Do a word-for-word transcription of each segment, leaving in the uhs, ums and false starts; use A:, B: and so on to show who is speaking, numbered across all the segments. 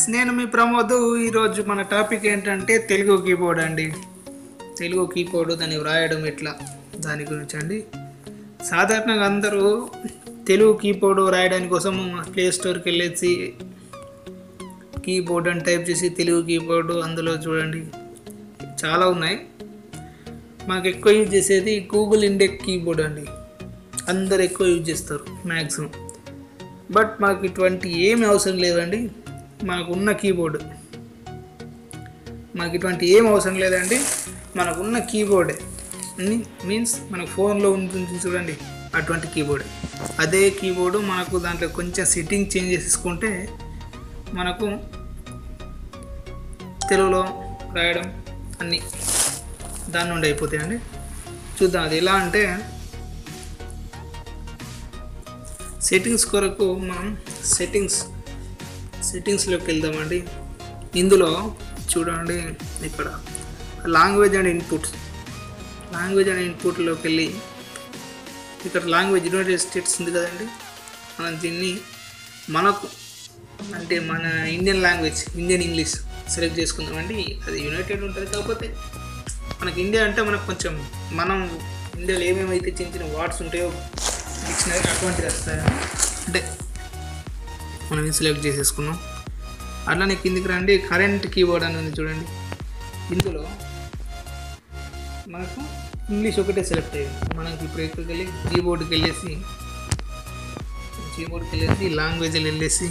A: Friends, నేను మీ ప్రమోద్. ఈరోజు మన టాపిక్ ఏంటంటే తెలుగు కీబోర్డ్ అండి. తెలుగు కీబోర్డ్ దాన్ని వ్రాయడం ఎట్లా దాని గురించి అండి. సాధారణంగా అందరూ తెలుగు కీబోర్డ్ వ్రాయడానికి కోసం ప్లే స్టోర్కి వెళ్ళేసి కీబోర్డ్ అని టైప్ చేసి తెలుగు కీబోర్డు అందులో చూడండి చాలా ఉన్నాయి. మాకు ఎక్కువ యూజ్ చేసేది గూగుల్ ఇండెక్స్ కీబోర్డ్ అండి. అందరు ఎక్కువ యూజ్ చేస్తారు మ్యాక్సిమం. బట్ మాకు ఇటువంటి ఏమి అవసరం లేదండి. మనకు ఉన్న కీబోర్డ్ మనకి ఇటువంటి ఏం అవసరం లేదండి. మనకున్న కీబోర్డే మీన్స్ మన ఫోన్లో ఉంటుంది చూడండి, అటువంటి కీబోర్డ్. అదే కీబోర్డు మనకు దాంట్లో కొంచెం సెట్టింగ్ చేంజ్ చేసుకుంటే మనకు తెలుగులో రాయడం అన్నీ దాని నుండి అయిపోతాయండి. చూద్దాం అది ఎలా అంటే, సెట్టింగ్స్ కొరకు మనం సెట్టింగ్స్ సెట్టింగ్స్లోకి వెళ్దామండి. ఇందులో చూడండి, ఇక్కడ language and inputs language and ఇన్పుట్లోకి వెళ్ళి ఇక్కడ లాంగ్వేజ్ యునైటెడ్ స్టేట్స్ ఉంది కదండి. మనం దీన్ని మనకు అంటే మన Indian language Indian English select చేసుకుందామండి. అది యునైటెడ్ ఉంటుంది, కాకపోతే మనకి ఇండియా అంటే మనకు కొంచెం మనం ఇండియాలో ఏమేమైతే చిన్న చిన్న వర్డ్స్ ఉంటాయో డిక్షనరీ అటువంటిది వస్తాయి అంటే మనం సెలెక్ట్ చేసేసుకున్నాం. అట్లానే కిందికి రండి, కరెంట్ కీబోర్డ్ అని ఉంది చూడండి. ఇందులో మనకు ఇంగ్లీష్ ఒకటే సెలెక్ట్ అయ్యింది. మనకి ఇప్పుడు ఎక్కడికి వెళ్ళి కీబోర్డ్కి వెళ్ళేసి కీబోర్డ్కి వెళ్ళేసి లాంగ్వేజ్లు వెళ్ళేసి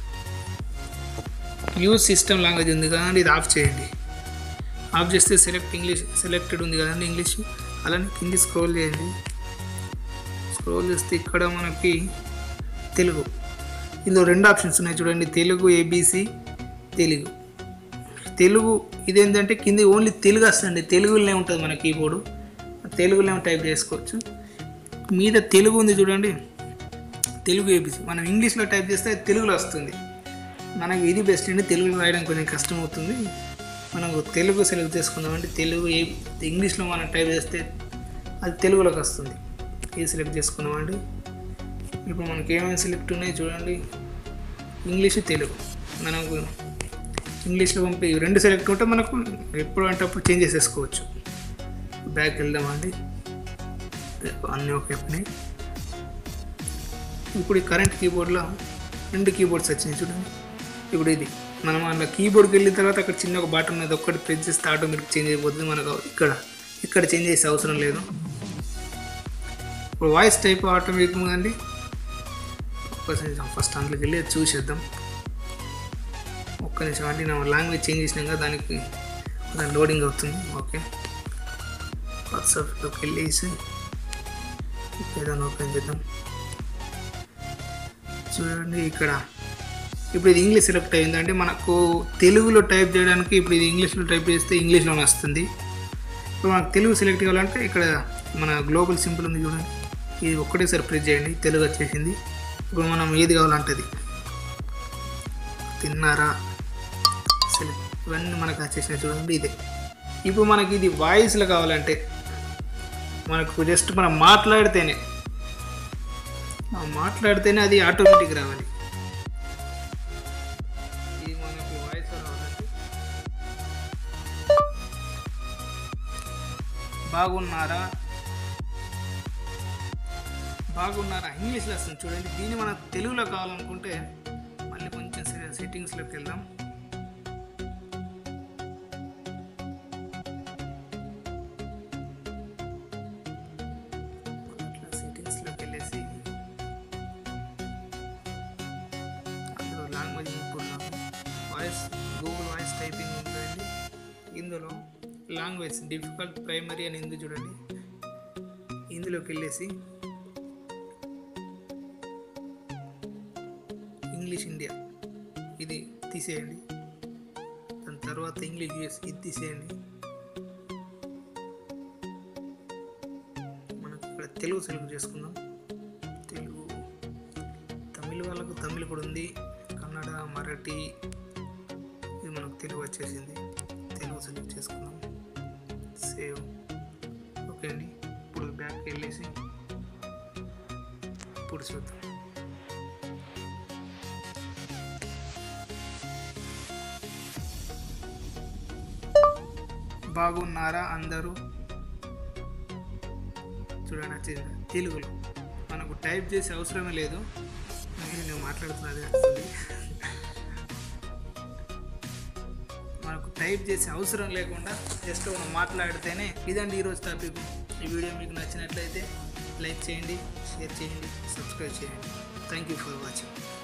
A: యూజ్ సిస్టమ్ లాంగ్వేజ్ ఉంది కదండి, ఇది ఆఫ్ చేయండి. ఆఫ్ చేస్తే సెలెక్ట్ ఇంగ్లీష్ సెలెక్టెడ్ ఉంది కదండి ఇంగ్లీష్. అలానే కింది స్క్రోల్ చేయండి. స్క్రోల్ చేస్తే ఇక్కడ మనకి తెలుగు, ఇందులో రెండు ఆప్షన్స్ ఉన్నాయి చూడండి, తెలుగు ఏబీసీ తెలుగు. తెలుగు ఇదేంటంటే కింద ఓన్లీ తెలుగు వస్తుంది, తెలుగులోనే ఉంటుంది మన కీబోర్డు, తెలుగులో టైప్ చేసుకోవచ్చు. మీద తెలుగు ఉంది చూడండి, తెలుగు ఏబీసీ. మనం ఇంగ్లీష్లో టైప్ చేస్తే తెలుగులో వస్తుంది. మనకి ఇది బెస్ట్ అండి, తెలుగులో రాయడం కొంచెం కష్టం అవుతుంది. మనకు తెలుగు సెలెక్ట్ చేసుకుందామంటే తెలుగు ఏ ఇంగ్లీష్లో మనం టైప్ చేస్తే అది తెలుగులోకి వస్తుంది. ఇది సెలెక్ట్ చేసుకున్నామండి. ఇప్పుడు మనకి ఏమేమి సెలెక్ట్ ఉన్నాయి చూడండి, ఇంగ్లీషు తెలుగు. మనకు ఇంగ్లీష్లో పంపి రెండు సెలెక్ట్ ఉంటే మనకు ఎప్పుడు అంటే అప్పుడు చేంజ్ చేసేసుకోవచ్చు. బ్యాక్ వెళ్దామండి, అన్నీ ఓకే అయిపోయినాయి. ఇప్పుడు ఈ కరెంట్ కీబోర్డ్లో రెండు కీబోర్డ్స్ వచ్చినాయి చూడండి. ఇప్పుడు ఇది మనం అలా కీబోర్డ్కి వెళ్ళిన తర్వాత అక్కడ చిన్న ఒక బటన్ మీద ఒక్కటి ప్రెస్ చేస్తే ఆటోమేటిక్ చేంజ్ అయిపోతుంది. మనకు ఇక్కడ ఇక్కడ చేంజ్ చేసే అవసరం లేదు. ఇప్పుడు వాయిస్ టైప్ ఆటోమేటిక్ అండి. ఒక్కసారి ఫస్ట్ అందులోకి వెళ్ళి చూసేద్దాం. ఒక్క నిమిషం అండి, నా లాంగ్వేజ్ చేంజ్ చేసినాక దానికి లోడింగ్ అవుతుంది. ఓకే, వాట్సాప్లోకి వెళ్ళేసి ఏదైనా ఓపెన్ చేద్దాం. చూడండి ఇక్కడ ఇప్పుడు ఇది ఇంగ్లీష్ సెలెక్ట్ అయిందండి. మనకు తెలుగులో టైప్ చేయడానికి ఇప్పుడు ఇది ఇంగ్లీష్లో టైప్ చేస్తే ఇంగ్లీష్లోనే వస్తుంది. ఇప్పుడు మనకు తెలుగు సెలెక్ట్ కావాలంటే ఇక్కడ మన గ్లోబల్ సింపుల్ ఉంది చూడండి, ఇది ఒక్కటేసారి ప్రెస్ చేయండి, తెలుగు వచ్చేసింది. ఇప్పుడు మనం ఏది కావాలంటే అది, తిన్నారా సెలెక్ట్, ఇవన్నీ మనకు వచ్చేసినాయి చూడండి. ఇదే ఇప్పుడు మనకి ఇది వాయిస్లో కావాలంటే మనకు జస్ట్ మనం మాట్లాడితేనే మాట్లాడితేనే అది ఆటోమేటిక్ రావాలి. ఇది మనకు వాయిస్ రావాలంటే బాగున్నారా బాగున్నారా ఇంగ్లీష్లో వస్తుంది చూడండి. దీన్ని మనం తెలుగులో కావాలనుకుంటే మళ్ళీ కొంచెం సెట్టింగ్స్లోకి వెళ్దాం. అట్లా సెట్టింగ్స్లోకి వెళ్ళేసి అందులో లాంగ్వేజ్ ఇన్పుట్లో వాయిస్ గూగుల్ వాయిస్ టైపింగ్ ఉందండి. ఇందులో లాంగ్వేజ్ డిఫికల్ట్ ప్రైమరీ అని ఉంది చూడండి. ఇందులోకి వెళ్ళేసి ఇంగ్లీష్ ఇండియా ఇది తీసేయండి. దాని తర్వాత ఇంగ్లీష్ యూఎస్ ఇది తీసేయండి. మనకు ఇక్కడ తెలుగు సెలెక్ట్ చేసుకుందాం. తెలుగు తమిళ వాళ్ళకు తమిళ్ కూడా ఉంది, కన్నడ మరాఠీ, ఇది మనకు తెలుగు వచ్చేసింది. తెలుగు సెలెక్ట్ చేసుకుందాం, సేవ్. ఓకే అండి, ఇప్పుడు బ్యాక్ వెళ్ళేసి ఇప్పుడు చూద్దాం. బాగున్నారా అందరూ? చూడండి వచ్చింది తెలుగులో. మనకు టైప్ చేసే అవసరమే లేదు, నేను మాట్లాడుతున్నది వస్తుంది. మనకు టైప్ చేసే అవసరం లేకుండా జస్ట్ మనం మాట్లాడితేనే. ఇదండి ఈరోజు టాపిక్. ఈ వీడియో మీకు నచ్చినట్లయితే లైక్ చేయండి, షేర్ చేయండి, సబ్స్క్రైబ్ చేయండి. Thank you for watching.